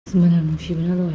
Hello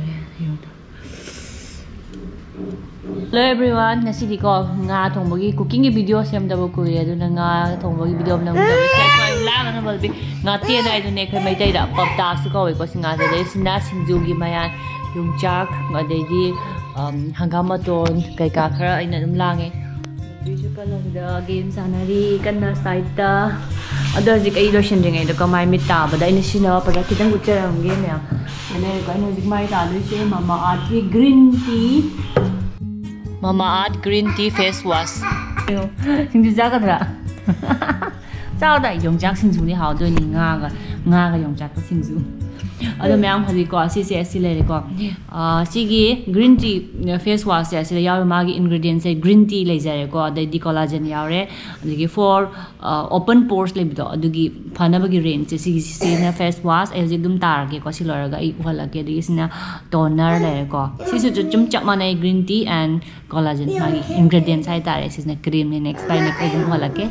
everyone, nasi di ko nga thongba gi cooking gi video sem da ko ye aduna nga thongba gi video nam da set ko la na bal bi nga te na idu ne khai Meiteigi da Pabda su ko ko singa da sina singju gi mayan yung chak ma de di hangama ton kai ka khara aina dum lange bisu kan da game sanari kan na side da ada ji kai do shin ring ai da ka mai mi ta ba da ina sina pa da kitang ucharam game ya ane ko ina ji mai ta lu se mama art gi green tea Mama Art green tea face wash. Singju jagadra. Sao da yong jak singju ni hao doi ni nga ga yong jak singju. Ado myam phali ko si le ko. Sigi green tea face wash ya si yaw ma gi ingredients sai green tea le jare ko adai di collagen yawre adigi for open pores le bido adugi phana ba gi range si na face wash e ji dum tar ge ko si lora ga I wala ge di sina toner le ko si su chum chap ma green tea and collagen ma gi ingredients hai tare si na cream ne next time ne dum wala ke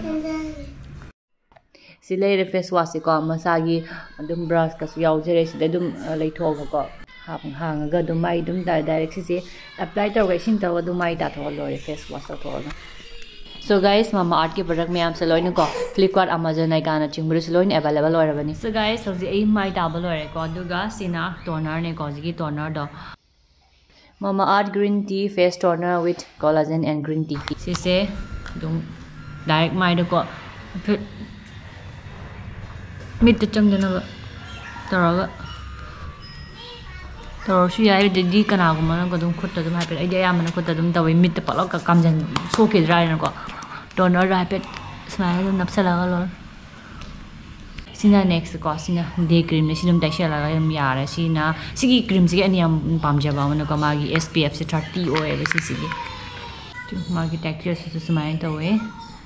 si le face wash ko masagi dum brush ka su yaw jere si dum le tho ko hang ga dum mai dum direct si apply tar ga sin tar dum mai da tho lo face wash to na So guys, Mama Art ke product me am se loin ko Flipkart Amazon ai kana chingru se loin available oi rabani so guys so ji ai mai double oi ko duga sina toner ne ko ji toner do Mama Art green tea face toner with collagen and green tea si se dum direct mai do ko mit to chang dena taraga taro su ya di kana ko man ko dum khutta dum ha pe ai ya man khutta dum tawi mit pa lo ka kamjan so ke dry na ko toner rapid smile dum napsala ga lo sina next ko sina day cream ne sinum daishala ga yam yara sina sigi cream sigi ani am pamja ba man ko magi SPF se 30 oe be sigi tu magi texture se smile to we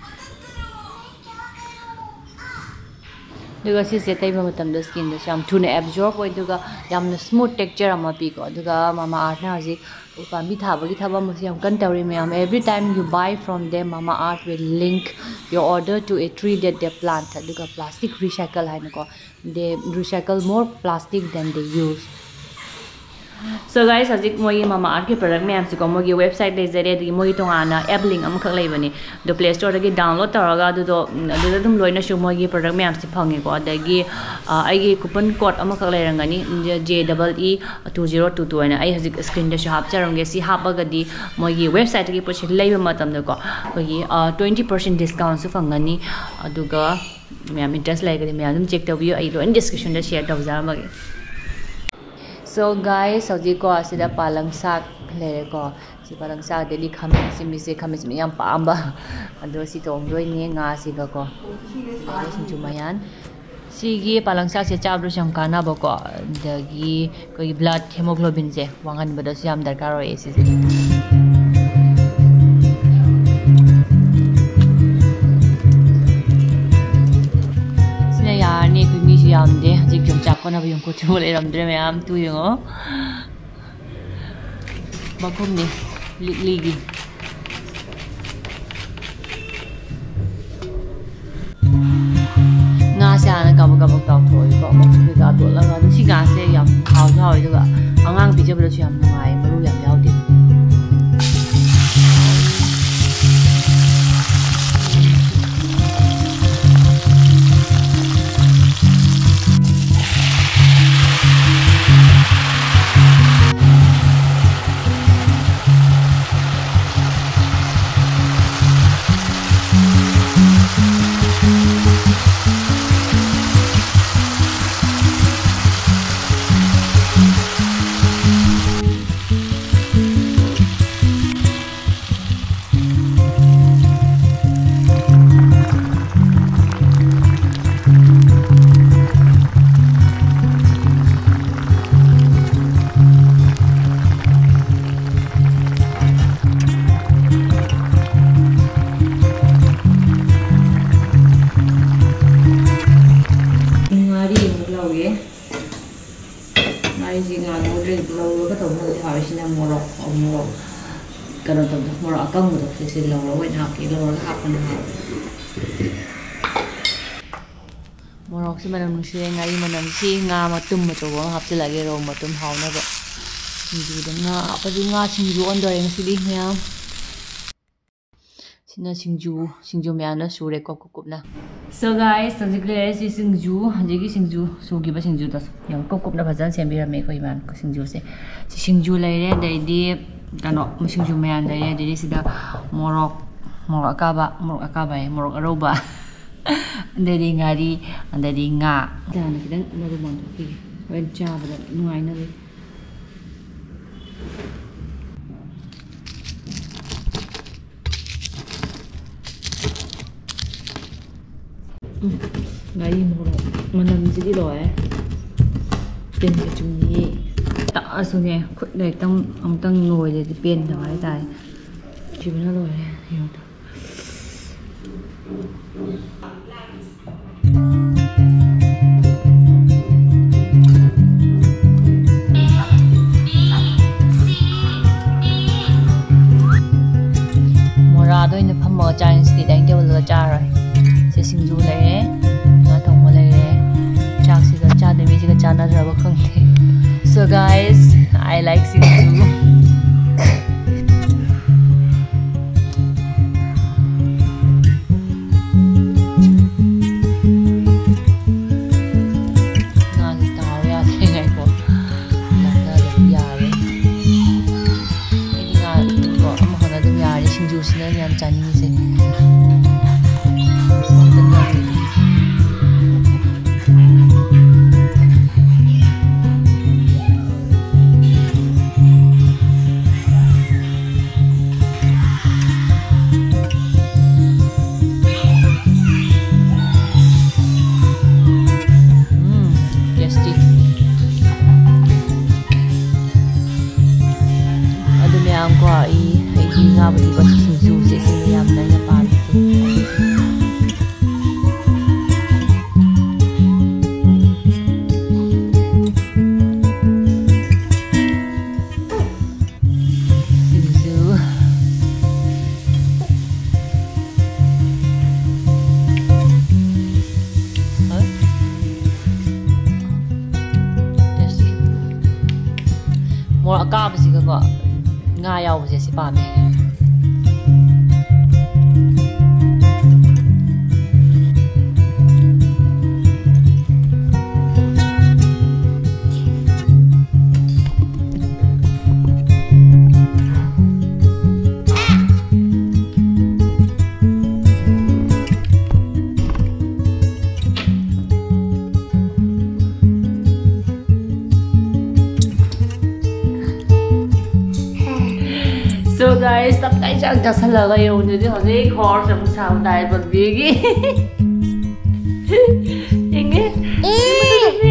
duga si se tai ba matam da skin da sham thune absorb oi duga yam smooth texture ama pi ko duga Mama Art na ji upa mi tha ba gi thaba mo siam kan tawri me am every time you buy from them Mama Art will link your order to a tree that they plant duga plastic recycle hai na ko they recycle more plastic than they use So guys, ajik moi Mama Art ke product me am si ko moi website le jare di moi to ana app link am khak lai bani do Play Store da gi download taraga du dum loina shu moi product me am si phangi ko adagi ai gi coupon code am khak lai rangani JEE 2022 ana ai ajik screen da shu hap charang ge si hapa ga di moi website gi pochi lai ba matam da ko gi 20% discount su phangani aduga me am interest lai ga me am check tabiyo ai lo in description da share taw ja ma ge So guys, saudi ko asida palang sak lere ko si palang sak deli khamis si mi se khamis mi yam pamba ado si tong doi ni nga si ga ko sin chumayan si gi palang sak se chabru sham kana ba ko dagi ko blood hemoglobin je wangan ba do siam darkar oi si ni ku mi siam de jik jom chak ko na yung ko chu le ram dre me am tu yung ba kum ni ligi nga sa na ka ba taw thoi ko mo tu ga do la ga si ga se yam hao hao du ga angang bi je ba chu yam ngai maru yam yaw de Kalau tu murah akang tu sisi lawa, wait hak, lawa hak pun hak. Morok si manam nusi ngari manam si nga matum macoba hapsilage ro matum haunaba singju da nga apadi nga singju ondore ngasili miyam sina singju miyam na sure ko kupna. So guys, sajikle si singju jigi singju sugi ba singju da yang kupna bhajan sembirame ko iman ko singju se si singju laire dai di kano singju miyam dai dai sida morok akaba morok aroba Dari ngari, dari nga. Jangan kita naru montu ki. Wenca pada nuai naru. Ngari moro, mana jadi loh pen kecumi. Tak asune, kut dari tang nuai jadi pen dah ada tai. Cuma loh ya. Morado ini pembawa cain sedikit yang dia boleh cara. Saya singju leh, ngatong boleh cak sih cak demi sih cak nak coba kongte. So guys, I like singju. More agak sih kok ngayau sih si pame. So guys, tất cả chẳng chắc là gây ồn như họ dễ khó sẽ không sao đại vật gì. Anh ấy